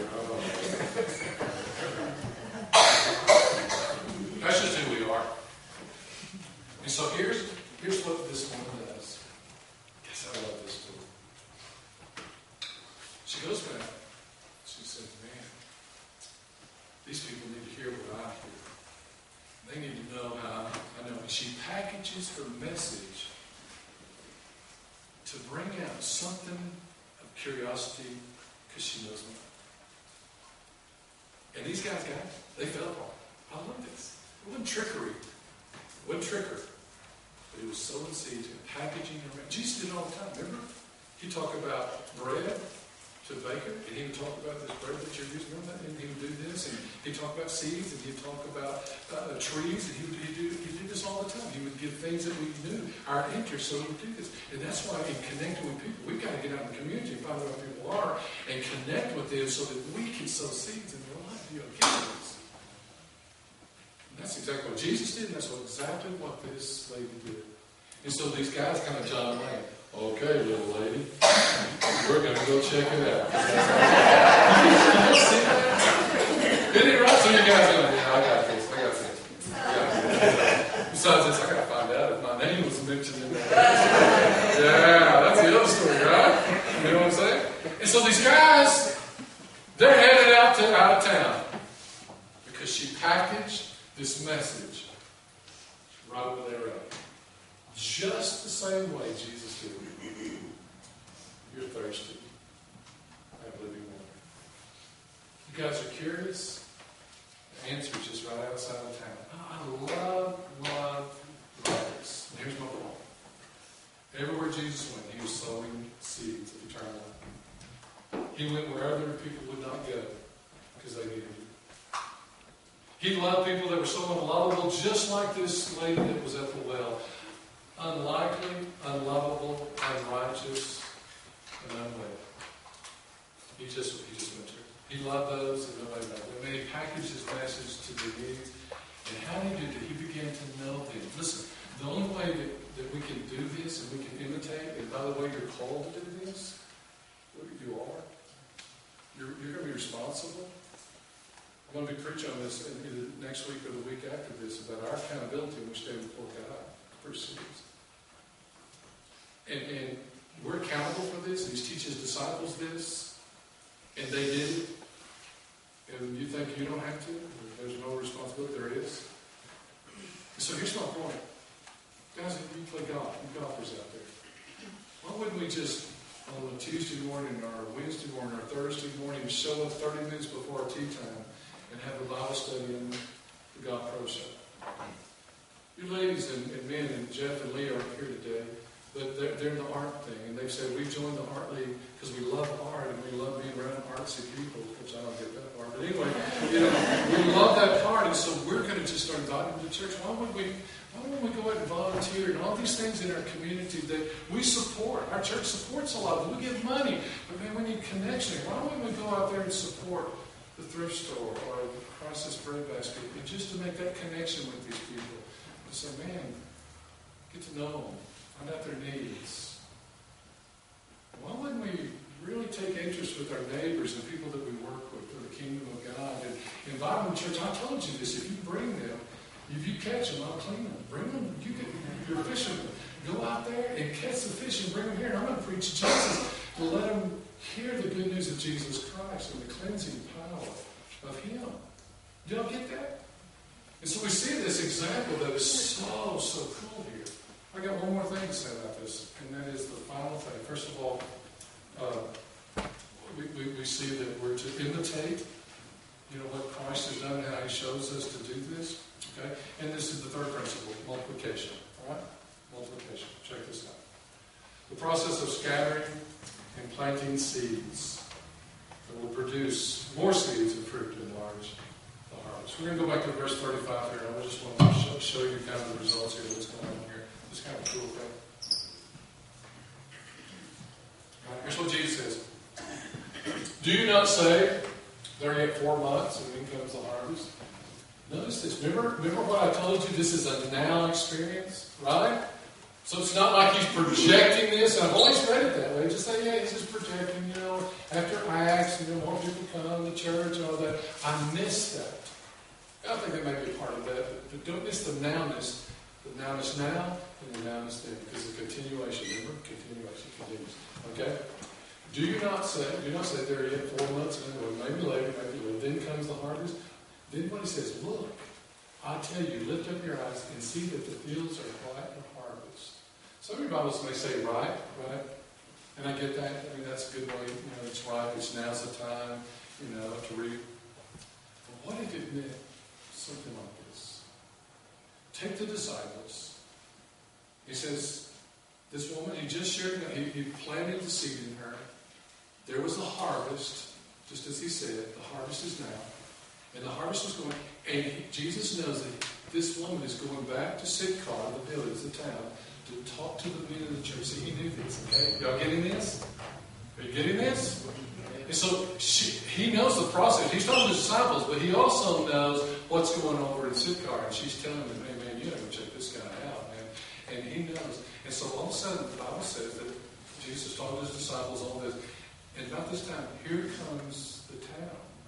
That's just who we are. And so here's what this woman does. Guess I love this too. She goes back. She says, man, these people need to hear what I hear. They need to know how I know. And she packages her message to bring out something of curiosity because she knows me. And these guys got it. They fell apart. I love this. It wasn't trickery. It wasn't trickery. But it was sowing seeds and packaging her. Jesus did it all the time. Remember? He talked about bread to the baker, and he would talk about this bread that you're using, remember that? And he would do this, and he'd talk about seeds, and he'd talk about trees, and he'd do this all the time. He would give things that we knew, our interest, so we would do this. And that's why in connecting with people, we've got to get out in the community and find out where people are, and connect with them so that we can sow seeds in their life. You know, this. And that's exactly what Jesus did, and that's exactly what this lady did. And so these guys kind of John Wayne. Okay, little lady, we're going to go check it out. You see that? Isn't it right? So you guys are like, yeah, I got this. Besides this, I got to find out if my name was mentioned in that. Yeah, that's the other story, right? You know what I'm saying? And so these guys, they're headed out of town because she packaged this message right over their own. Just the same way Jesus did. You're thirsty. Have living water. You guys are curious? The answer is just right outside of town. I love this. Here's my point. Everywhere Jesus went, he was sowing seeds of eternal life. He went where other people would not go because they needed him. He loved people that were so unlovable, just like this lady that was at the well. Unlikely, unlovable, unrighteous, and unwed. He just went through. He loved those that nobody loved. And then he packaged his message to their needs. And how did he do that? He began to know them. Listen, the only way that we can do this and we can imitate, and by the way, you're called to do this, you are. You're going to be responsible. I'm going to be preaching on this in next week or the week after this about our accountability when we stand before God. Pretty serious. And we're accountable for this. He's teaching his disciples this. And they did it. And you think you don't have to. There's no responsibility. There is. So here's my point. Guys, you play golf. You golfers out there. Why wouldn't we just, on a Tuesday morning or a Wednesday morning or Thursday morning, show up 30 minutes before our tee time and have a Bible study in the Golf Pro Shop? You ladies and men, and Jeff and Lee are here today, but they're in the art thing, and they've said we joined the Art League because we love art and we love being around artsy people, which I don't get that part. But anyway, we love that part, and so we're going to just start inviting them to church. Why wouldn't we go out and volunteer and all these things in our community that we support? Our church supports a lot of them. We give money, but man, we need connection. Why wouldn't we go out there and support the thrift store or the Crisis Bread Basket, and just to make that connection with these people? To say, man, get to know them, find out their needs. Why wouldn't we really take interest with our neighbors and people that we work with for the kingdom of God and invite them to church? I told you this, if you bring them, if you catch them, I'll clean them. Bring them, you're a fisherman. Go out there and catch the fish and bring them here. And I'm going to preach Jesus to let them hear the good news of Jesus Christ and the cleansing power of Him. Do y'all get that? And so we see this example that is so cool here. I got one more thing to say about this, and that is the final thing. First of all, we see that we're to imitate, what Christ has done and how He shows us to do this. Okay? And this is the third principle, multiplication. All right? Multiplication. Check this out. The process of scattering and planting seeds that will produce more seeds and fruit to enlarge the harvest. We're going to go back to verse 35 here. I just want to show you kind of the results here, what's going on here. It's kind of a cool thing. All right, here's what Jesus says. Do you not say, there are yet 4 months and then comes the harvest? Notice this. Remember what I told you? This is a now experience, right? So it's not like He's projecting this. I've always read it that way. Just say, yeah, He's just projecting, after Acts, more people come to church and all that. I miss that. I think that may be a part of that. But don't miss the nowness. The nowness now and the nowness then. Because the continuation, remember? Continuation continues. Okay? Do not say there are yet 4 months, and maybe later, then comes the harvest. Then what He says, look, I tell you, lift up your eyes and see that the fields are white for harvest. Some of your Bibles may say right? And I get that. I mean, that's a good way. It's right. It's now's the time, to read. But what if it meant something like this? Take the disciples. He says, this woman, He just shared, He planted the seed in her. There was a harvest, just as He said. The harvest is now. And the harvest was going, and Jesus knows that this woman is going back to Sychar, the village, the town, to talk to the men of the church. See, He knew this, okay? Y'all getting this? Are you getting this? And so He knows the process. He's telling the disciples, but He also knows what's going on over in Sychar. And she's telling them, hey, man, you have to check this guy out, man. And He knows. And so all of a sudden, the Bible says that Jesus told His disciples all this. And about this time, here comes the town.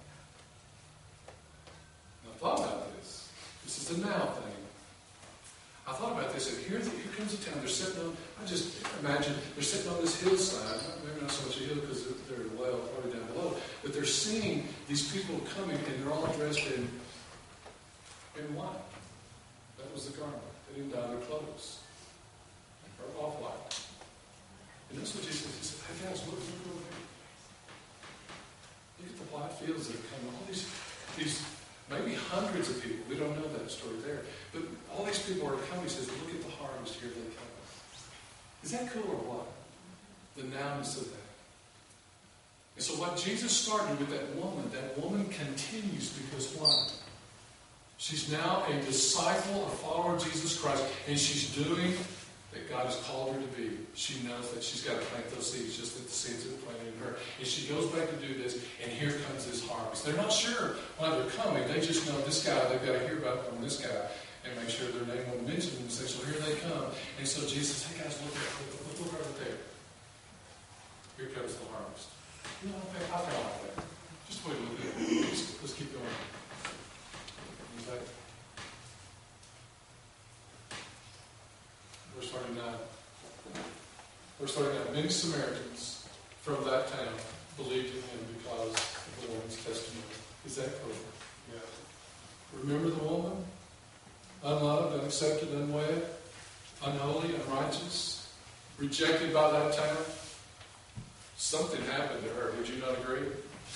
I thought about this. This is the now thing. I thought about this, and here comes a town. They're sitting on, I just imagine, they're sitting on this hillside. Maybe not so much a hill because they're well, probably down below. But they're seeing these people coming, and they're all dressed in white. That was the garment. They didn't dye their clothes. Or off-white. And that's what Jesus said. He said, hey guys, look over here. Look at the white fields that are coming. All these maybe hundreds of people. We don't know that story there. But all these people are coming. He says, look at the harvest. Here they come. Is that cool or what? The nowness of that. And so what Jesus started with that woman continues because why? She's now a disciple, a follower of Jesus Christ, and she's doing that God has called her to be. She knows that she's got to plant those seeds, just like the seeds that are planted in her. And she goes back to do this, and here comes this harvest. They're not sure why they're coming. They just know this guy, they've got to hear about from this guy and make sure their name won't mention them and say, so here they come. And so Jesus says, hey guys, look right there. Here comes the harvest. I kind of like that. Just wait a little bit. Let's keep going. Verse 39. Verse 39. Many Samaritans from that town believed in Him because of the woman's testimony. Is that cool? Remember the woman? Unloved, unaccepted, unwed, unholy, unrighteous, rejected by that town. Something happened to her. Would you not agree?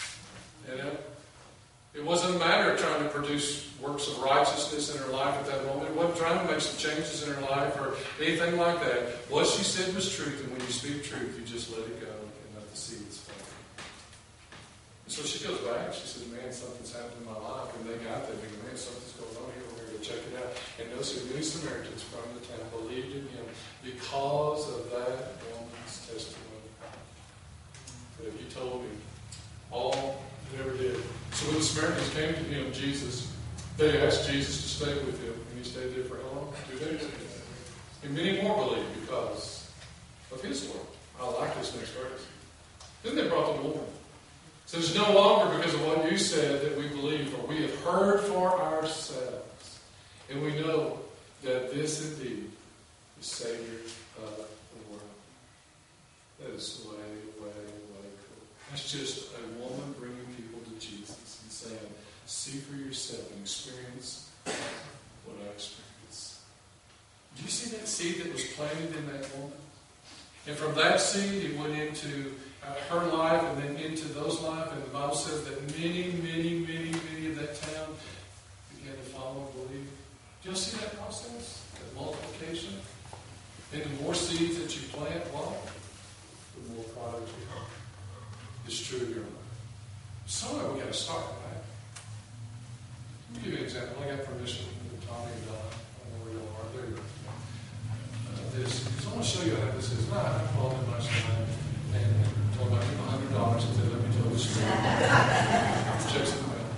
It wasn't a matter of trying to produce works of righteousness in her life at that moment. It wasn't trying to make some changes in her life or anything like that. What she said was truth, and when you speak truth, you just let it go and let the seeds fall. And so she goes back. She says, man, something's happened in my life. And they got there thinking, man, something's going on here. We're going to check it out. And those who knew Samaritans from the town believed in him because of that woman's testimony. But if you told me all he ever did. So when the Samaritans came to him, Jesus, they asked Jesus to stay with him. And he stayed there for how long? 2 days. And many more believed because of his word. I like this next verse. Then they brought the woman. So it's no longer because of what you said that we believe, for we have heard for ourselves. And we know that this indeed is Savior of the world. That is way cool. That's just a woman bringing people to Jesus and saying, see for yourself and experience what I experienced. Do you see that seed that was planted in that woman? And from that seed, it went into her life and then into those lives. And the Bible says that many of that town began to follow and believe. Do you see that process? That multiplication? And the more seeds that you plant, well, the more product you have. It's true of your life. Somewhere we got to start, right? Let me give you an example. I got permission from Tommy and Don. I don't know where you are. There you go. Because I want to show you how this is. I called him last night and told him I give him $100 and said, let me tell the story. Checks in the mail.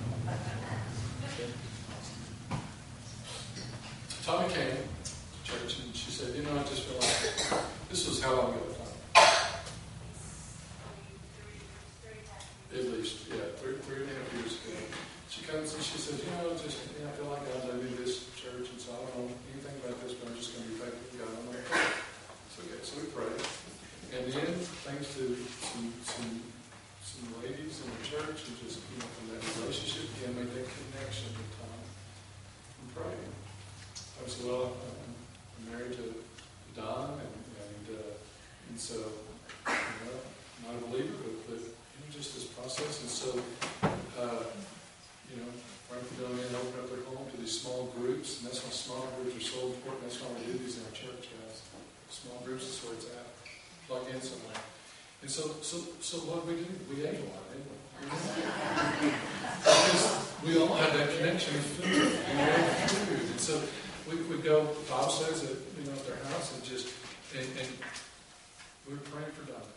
Tommy came to church and she said, I just feel like this was how long ago. At least, 3.5 years ago. She comes and she says, I feel like God's leading this church, and so I don't know anything about this, but I'm just going to be faithful to God. I'm going to pray. So we prayed. And then, thanks to some ladies in the church, and just, from that relationship, again, made that connection with Tom and prayed. I said, well, I'm married to Don, and so, not a believer, but just this process. And so, Frankie Dunn and opened up their home to these small groups, and that's why small groups are so important. That's why we do these in our church, guys. Small groups is where it's at. Plug in somewhere. And so what did we do? We ate a lot, didn't we? Because we all had that connection with food. And we ate food. And so we would go, the Bible says that, at their house and we were praying for Don.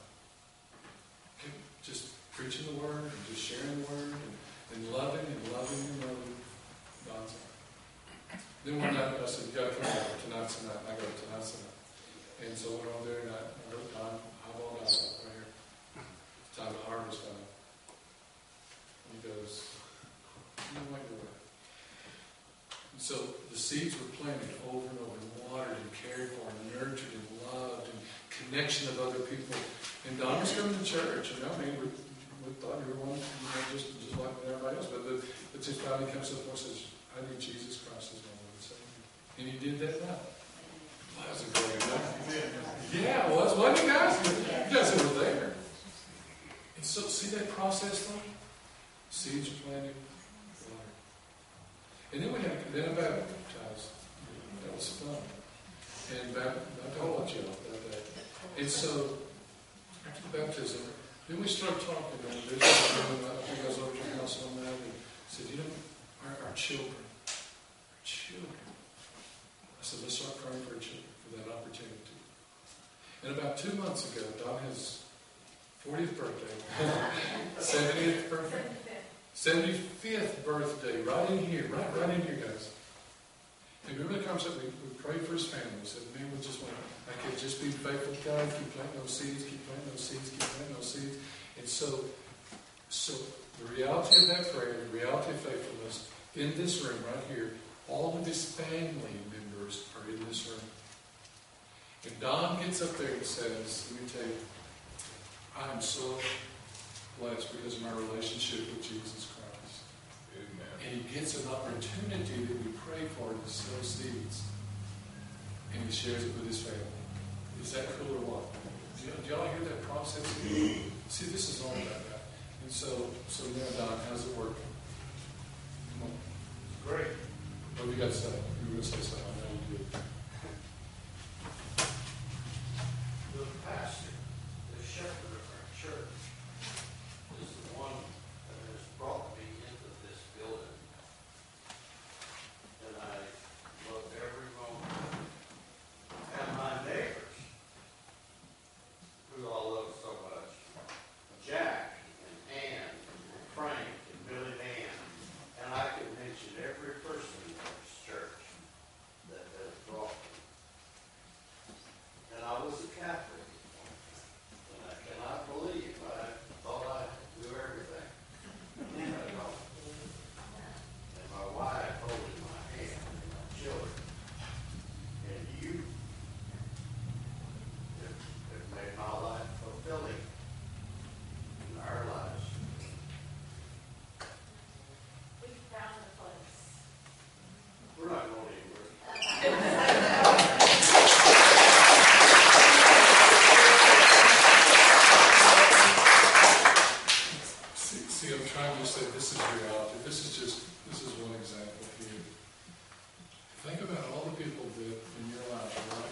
Just preaching the word and just sharing the word and loving God's heart. Then one night I said, you got to come over tonight's the night. And I go, tonight's the night. And so what I'm doing, I go, God, eyeball down right here. It's time to harvest time. And he goes, wait a minute. And so the seeds were planted over and over and watered and cared for and nurtured and loved and connection of other people. And Don was coming to church, we thought everyone, just like everybody else, but just finally comes to the point and says, I need Jesus Christ as my Lord and Savior. And he did that night. Well, that was a great night. Yeah, it was. Wasn't it, guys? You guys were there. And so, see that process, though? Seeds are planted, water. And then I baptized. That was fun. And I told you about that. And so, after the baptism, then we started talking. I think I was over to your house on that and said, our children. I said, let's start praying for our children, for that opportunity. And about 2 months ago, Don has 40th birthday, 70th birthday, 75th birthday, right in here, guys. And remember the concept, we prayed for his family. We said, man, we just want to just be faithful to God, keep planting those seeds, keep planting those seeds. And so the reality of that prayer, the reality of faithfulness, in this room right here, all of his family members are in this room. And Don gets up there and says, let me tell you, I am so blessed because of my relationship with Jesus Christ. Amen. And he gets an opportunity that we pray for to sow seeds. And he shares it with his family. Is that cool or what? Do y'all hear that process? See, this is all about that. And so now, Don, how's it working? Come on. Great. What have you got to say? You were going to say something. I know you did. The pastor, the shepherd of our church, is the one that has brought me into this building. And I love every moment. And my neighbors, who I love so much, Jack and Ann and Frank and Billy Ann, and I can mention every person in this church that has brought me. And I was a Catholic, and I cannot believe I thought I knew everything. And I don't. And my wife holding my hand, and my children, and you have made my life fulfilling in our lives. We found the place. We're not going anywhere. See, I'm trying to say this is reality. This is one example here. Think about all the people that in your life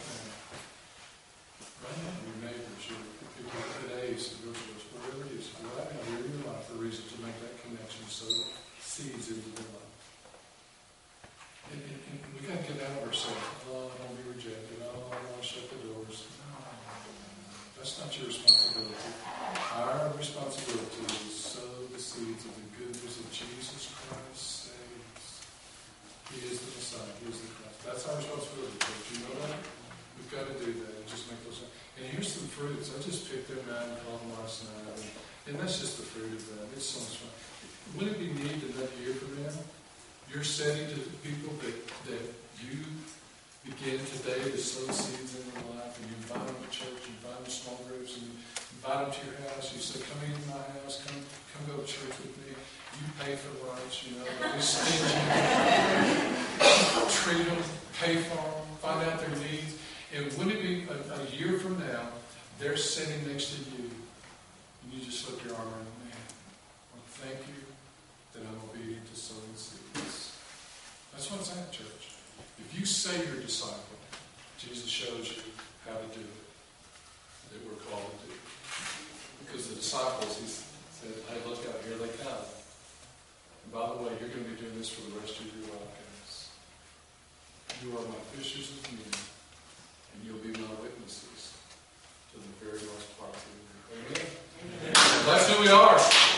right now, your neighbors, your people today, your church, whatever it is, right now, they're in your life for a reason to make that connection, sow seeds into their life. And we got to get out of ourselves. Oh, I don't want to be rejected. Oh, I want to shut the doors. No, that's not your responsibility. Our responsibility is sow the seeds of the goodness of Jesus Christ saves. He is the Messiah. He is the Christ. That's our responsibility. Do you know that? We've got to do that and just make those. And here's some fruits. I just picked them out and called them last night. And that's just the fruit of that. It's so much fun. Wouldn't it be neat to not hear from them? You're setting to the people that you begin today to sow seeds in their life, and you invite them to church, you invite them to small groups, and you invite them to your house. You say, come into my house, come go to church with me. You pay for lunch, don't be stingy. Treat them, pay for them, find out their needs. And wouldn't it be a year from now, they're sitting next to you, and you just slip your arm around them, man, well, thank you that I'm obedient to sowing seeds. That's what it's at, church. If you say you're a disciple, Jesus shows you how to do it, that we're called to do. Because the disciples, he said, hey, look out, here they come. And by the way, you're going to be doing this for the rest of your life, guys. You are my fishers of men, and you'll be my witnesses to the very most part of you. Amen? Amen. That's who we are.